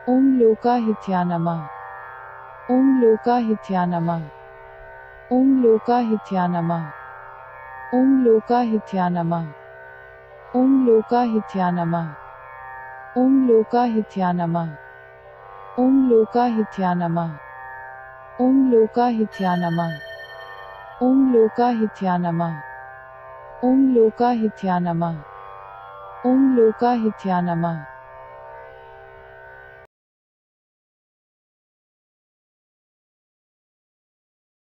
ओम लोकाहित्या नमः। ओम लोकाहित्या नमः। ओम लोकाहित्या नमः। ओम लोकाहित्या नमः। ओम लोकाहित्या नमः। ओम लोकाहित्या नमः। ओम लोकाहित्या नमः। ओम लोकाहित्या नमः। ओम लोकाहित्या नमः। ओम लोकाहित्या नमः। ओम लोकाहित्या नमः।